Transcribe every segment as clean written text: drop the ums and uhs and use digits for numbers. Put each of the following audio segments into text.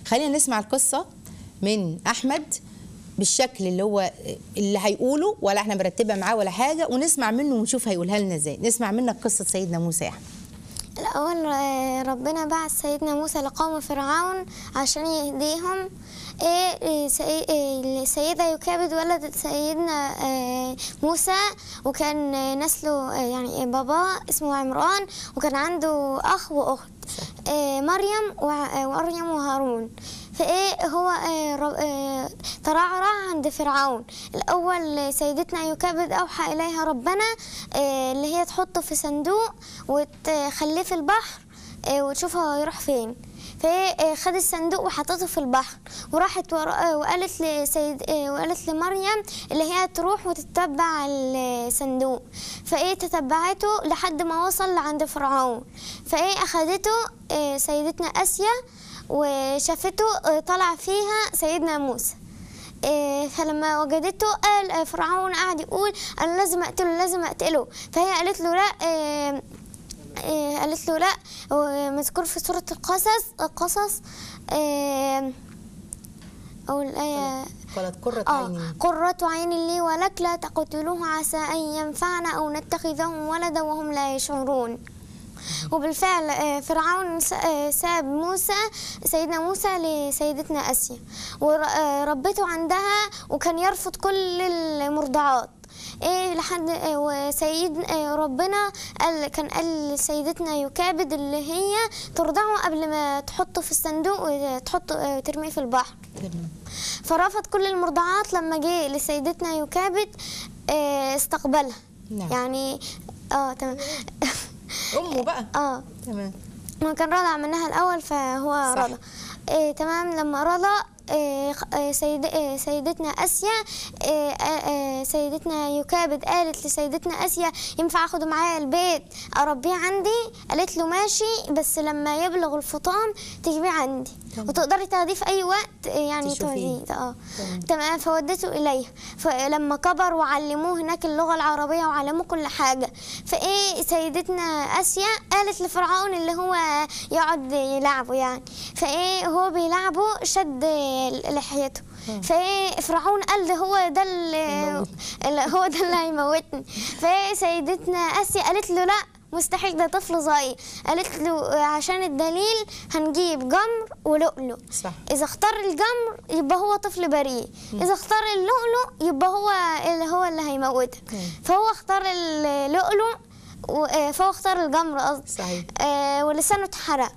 خلينا نسمع القصه من احمد بالشكل اللي هيقوله، ولا احنا مرتبه معاه ولا حاجه، ونسمع منه ونشوف هيقولها لنا ازاي. نسمع منك قصه سيدنا موسى يا احمد. الأول ربنا بعث سيدنا موسى لقوم فرعون عشان يهديهم. السيدة يوكابد ولدت سيدنا موسى، وكان نسله يعني بابا اسمه عمران، وكان عنده أخ وأخت مريم وهارون. هو ترعرع عند فرعون. الأول سيدتنا يوكابد أوحى إليها ربنا اللي هي تحطه في صندوق وتخليه في البحر وتشوف هو يروح فين. فهي خد الصندوق وحطته في البحر، وراحت وقالت لمريم اللي هي تروح وتتبع الصندوق. تتبعته لحد ما وصل لعند فرعون. أخدته سيدتنا آسيا وشافته طلع فيها سيدنا موسى. فلما وجدته قال فرعون قاعد يقول أنا لازم أقتله. فهي قالت له لا، مذكور في سورة القصص أو الآية قالت قرة عين لي ولك لا تقتلوه عسى أن ينفعنا أو نتخذه ولدا وهم لا يشعرون. وبالفعل فرعون ساب سيدنا موسى لسيدتنا آسيا وربته عندها، وكان يرفض كل المرضعات لحد ربنا قال لسيدتنا يوكابد اللي هي ترضعه قبل ما تحطه في الصندوق وترميه في البحر. فرفض كل المرضعات. لما جه لسيدتنا يوكابد استقبلها. نعم. يعني تمام. امه بقى تمام. ما كان رضع منها الاول فهو رضع. تمام. لما رضع سيدتنا آسيا سيدتنا يوكابد قالت لسيدتنا آسيا ينفع اخده معايا البيت اربيه عندي؟ قالت له ماشي، بس لما يبلغ الفطام تجيبيه عندي وتقدري تاخديه في اي وقت يعني توديه. تمام. فودته اليها. فلما كبر وعلموه هناك اللغه العربيه وعلموه كل حاجه. سيدتنا آسيا قالت لفرعون اللي هو يقعد يلعبه يعني. هو بيلعبه شد لحيته. فرعون قال ده هو ده اللي هيموتني. سيدتنا آسيا قالت له لا مستحيل، ده طفل صغير. قالت له عشان الدليل هنجيب جمر ولؤلؤ. صح. اذا اختار الجمر يبقى هو طفل بريء، اذا اختار اللؤلؤ يبقى هو اللي هيموتها. فهو اختار اللؤلؤ فهو اختار الجمر قصدي. صحيح. ولسانه اتحرق.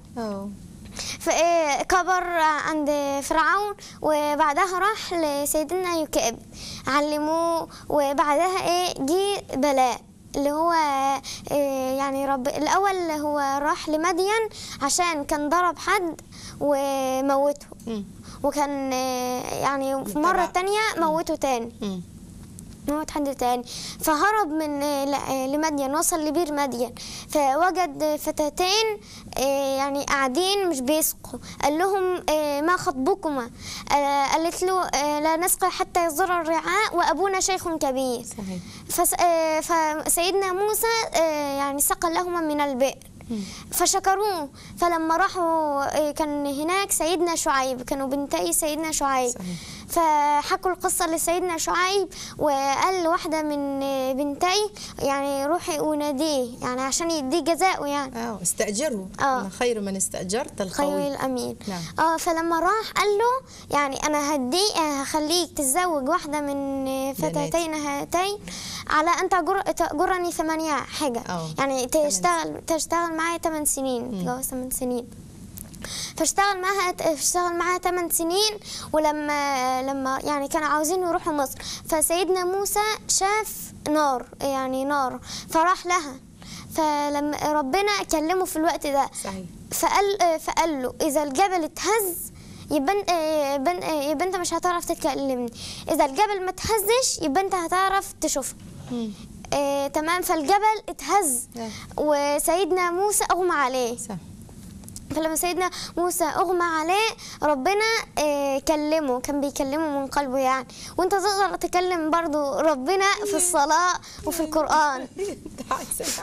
فكبر عند فرعون، وبعدها راح لسيدنا يوكابد علموه. وبعدها جه بلاء اللي هو يعني الأول هو راح لمدين عشان كان ضرب حد وموته. وكان يعني في مرة تانية موته تاني. موت حد تاني. فهرب من لمدين، وصل لبير مدين فوجد فتاتين يعني قاعدين مش بيسقوا. قال لهم ما خطبكما؟ قالت له لا نسقي حتى يصدر الرعاء وابونا شيخ كبير. صحيح. فسيدنا موسى يعني سقى لهما من البئر فشكروه. فلما راحوا كان هناك سيدنا شعيب، كانوا بنتي سيدنا شعيب. صحيح. فحكوا القصة لسيدنا شعيب، وقال واحدة من بنتي يعني روحي وناديه يعني عشان يديه جزاءه يعني. استأجره. خير من استأجرت القوي. خير الأمين. نعم. فلما راح قال له يعني أنا هخليك تتزوج واحدة من فتاتين هاتين على أن تأجرني 8 حاجة. يعني تشتغل معايا 8 سنين. تتجوز 8 سنين. فاشتغل معاها 8 سنين. ولما يعني كانوا عاوزين يروحوا مصر، فسيدنا موسى شاف نار فراح لها. فلما ربنا كلمه في الوقت ده. صحيح. فقال له إذا الجبل اتهز يبقى انت مش هتعرف تتكلمني، إذا الجبل ما اتهزش يبقى انت هتعرف تشوفني. تمام. فالجبل اتهز وسيدنا موسى أغمى عليه. صح. فلما سيدنا موسى أغمى عليه ربنا كلمه، كان بيكلمه من قلبه يعني. وانت تقدر تكلم برضو ربنا في الصلاة وفي القرآن.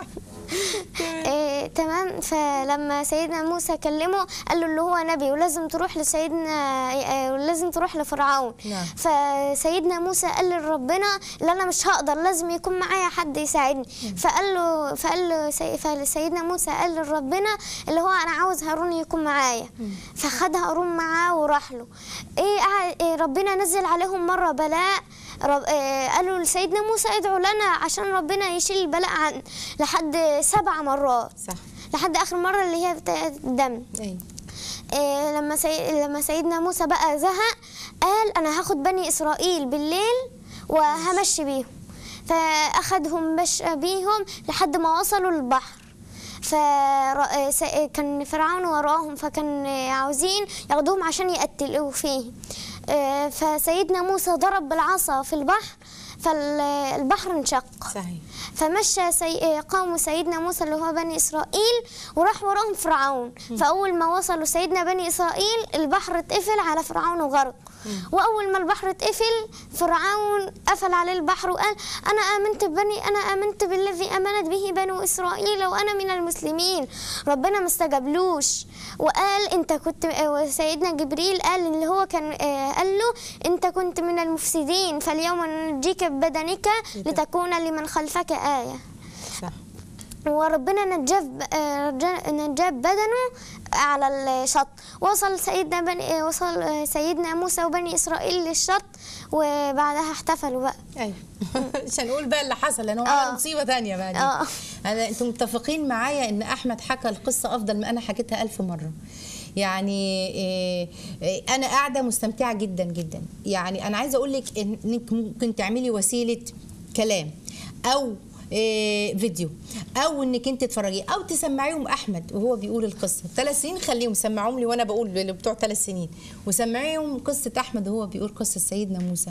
تمام. فلما سيدنا موسى كلمه قال له اللي هو نبي ولازم تروح لسيدنا ولازم تروح لفرعون. نعم. فسيدنا موسى قال لربنا اللي انا مش هقدر، لازم يكون معايا حد يساعدني. فقال له سيدنا موسى قال لربنا اللي هو انا عاوز هارون يكون معايا. فخد هارون معاه وراح له. ربنا نزل عليهم مره بلاء. قالوا لسيدنا موسى ادعوا لنا عشان ربنا يشيل البلاء عن لحد 7 مرات. صح. لحد اخر مره اللي هي الدم. لما سيدنا موسى بقى زهق قال انا هاخد بني اسرائيل بالليل وهمشي بيهم. فاخدهم مشى بيهم لحد ما وصلوا للبحر. فكان فرعون وراهم، فكان عاوزين ياخدوهم عشان يقتلوا فيه. فسيدنا موسى ضرب بالعصا في البحر فالبحر انشق. صحيح. فمشى قوم سيدنا موسى اللي هو بني إسرائيل وراح وراهم فرعون. فأول ما وصلوا سيدنا بني إسرائيل البحر اتقفل على فرعون وغرق. وأول ما البحر اتقفل فرعون قفل عليه البحر وقال أنا آمنت بالذي آمنت به بنو إسرائيل وأنا من المسلمين. ربنا ما استجابلوش وقال أنت كنت، وسيدنا جبريل قال اللي هو كان قال له أنت كنت من المفسدين فاليوم ننجيك ببدنك لتكون لمن خلفك آية. صح. وربنا نجاب بدنه على الشط. وصل سيدنا موسى وبني إسرائيل للشط وبعدها احتفلوا بقى. ايوه. مش هنقول بقى اللي حصل لان هو عمل مصيبه ثانيه بعدين. انتم متفقين معايا ان احمد حكى القصه افضل ما انا حكيتها 1000 مره. يعني انا قاعده مستمتعه جدا جدا. يعني انا عايزه اقول لك انك ممكن تعملي وسيله كلام او فيديو او انك انت تتفرجي او تسمعيهم احمد وهو بيقول القصه. 3 سنين خليهم سمعوهم لي وانا بقول بتوع 3 سنين وسمعيهم قصه احمد وهو بيقول قصه سيدنا موسى.